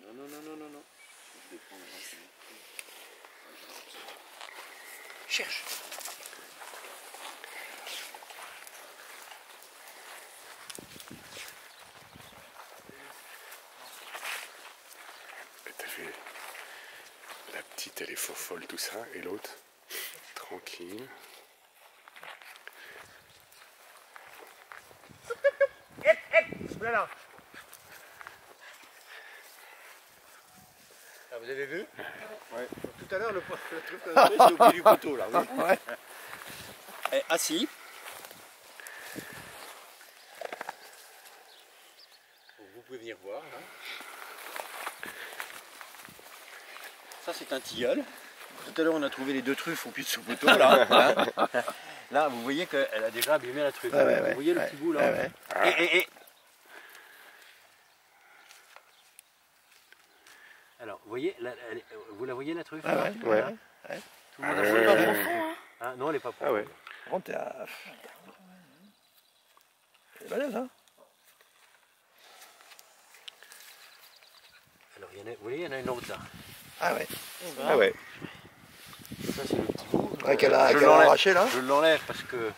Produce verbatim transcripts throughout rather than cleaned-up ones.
Non, non, non, non, non, non. Cherche. T'as vu, la petite elle est faux folle tout ça, et l'autre, tranquille. Hep, hep, voilà. Ah, vous avez vu? Ouais. Tout à l'heure, le, le truc qu'on a fait, c'est au pied du poteau, là. Oui. Ouais. Et assis. Vous pouvez venir voir, là. Ça, c'est un tilleul. Tout à l'heure, on a trouvé les deux truffes au pied de ce poteau, là. Hein. Là, vous voyez qu'elle a déjà abîmé la truffe. Ouais, ouais, vous ouais, voyez le ouais, petit bout, là. ouais, ouais. Ah. Et, et, et. Alors, vous voyez, la, elle, vous la voyez la truffe? Ah ouais, ouais. ouais. Ouais. Tout le monde Ah a ouais, voulu ouais, pas ouais. profond, hein. Ah, non, elle n'est pas profonde. Ah ouais. Par contre, t'es à... C'est balèze, hein. Alors, il y en a, vous voyez, il y en a une autre là. Ah ouais. Ah ouais. Ça, c'est le petit bout. Ouais, qu'elle a, Je qu'elle a l'enlève. arraché, là. Je l'enlève parce que...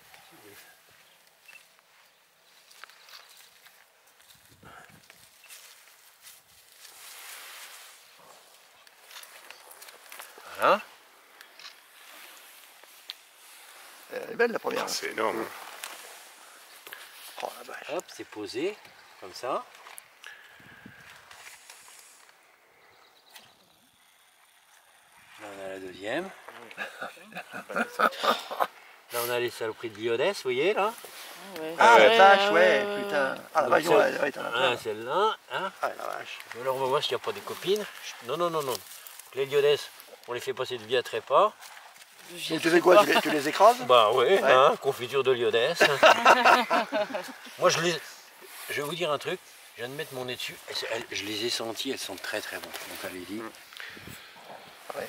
Voilà. Elle est belle, la première. Ah, c'est énorme. Oh, la vache. Hop, c'est posé, comme ça. Là, on a la deuxième. Là, on a les saloperies de lionesse, vous voyez, là. Ah, ouais. la vache, ouais, putain. Ah, la vache, Donc, ouais, ouais, t'en as plein. Ah, celle-là, hein. Ah, la vache. Alors, on va voir s'il n'y a pas des copines. Non, non, non, non. Les lionesse, on les fait passer de vie à trépas. Donc, tu fais quoi, tu les, tu les écrases? Bah oui, Ouais. hein, confiture de lionesse. Moi, je, les, je vais vous dire un truc. Je viens de mettre mon nez dessus. Elles- elles- je les ai senties, elles sont très très bonnes. Donc, allez-y. Ouais.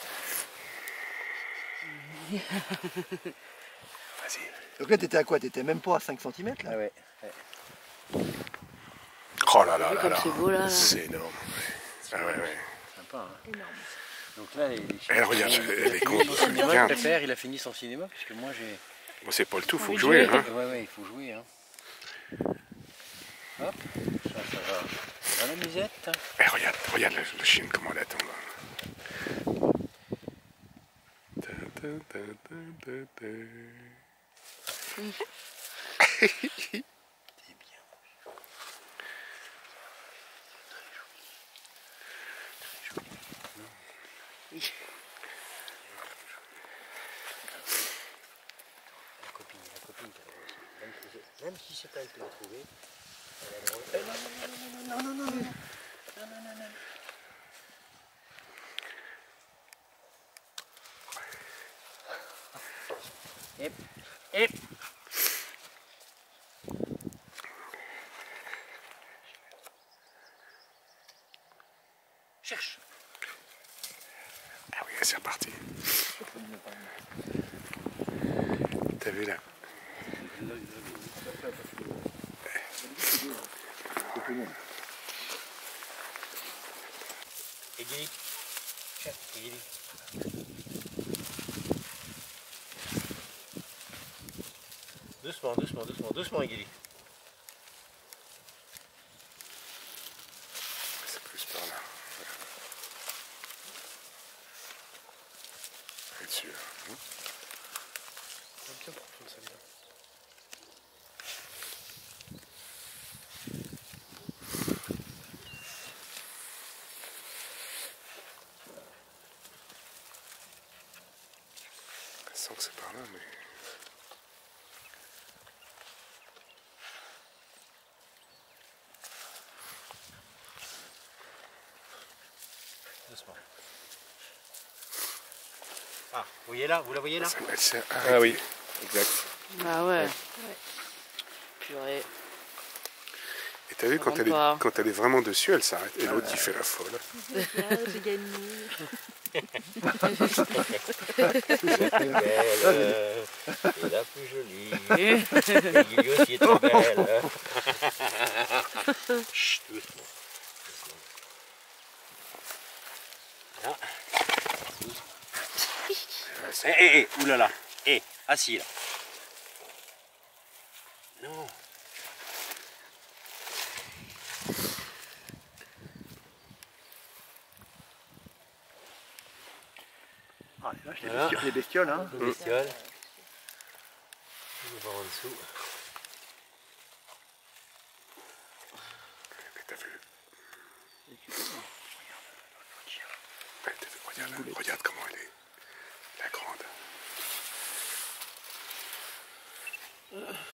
Vas-y. Donc là, t'étais à quoi? T'étais même pas à cinq centimètres, là? Ah ouais. Oh là là là Comme là. c'est beau, là, là. C'est énorme. Ouais. Ah ouais, ouais. Sympa, hein. Donc là, les, les Elle regarde, il, elle il est a fini con. son cinéma, Bien. le père, il a fini son cinéma, puisque moi j'ai... Bon, c'est pas le tout, faut Oui, jouer. jouer. Hein. Ouais, ouais, il faut jouer, hein. Hop, ça, ça va. Ça va la musette. Eh, regarde, regarde le, le chien, comment elle attend là. Ta, ta, ta, ta, ta, ta. C'est bien. La copine, la copine qui a le aussi. Même si c'est- Même si c'est pas elle qui l'a trouvé, elle a le droit. Eh, non, non, non, non, non, non, non, non, non, non, non, non. Hep, hep. Cherche. Ah oui, c'est reparti. T'as vu là? Egili. Cherche, Egili. Doucement, doucement, doucement, doucement, Egili. C'est plus par là. Être sûr. Hein? Bien profonde celle-là. Je sens que c'est par là, mais... Doucement. Ah, vous voyez là, vous la voyez là? Ça, elle s'est arrêtée. oui, exact. Bah ouais. ouais. Purée. Et t'as vu, Ça quand rentre elle, est, pas. quand elle est vraiment dessus, elle s'arrête. Et l'autre, il fait la folle. J'ai gagné. La plus belle et la plus jolie. Et Guigui aussi est très belle. Chut, doucement. Doucement. Eh, eh, eh, oulala. Eh, assis là. Non. Ah, les vaches, les Voilà. bestioles, les bestioles, hein. Le bestiole. On va voir en dessous. Mais t'as vu? Ouais, t'as vu, regarde, regarde comment elle est.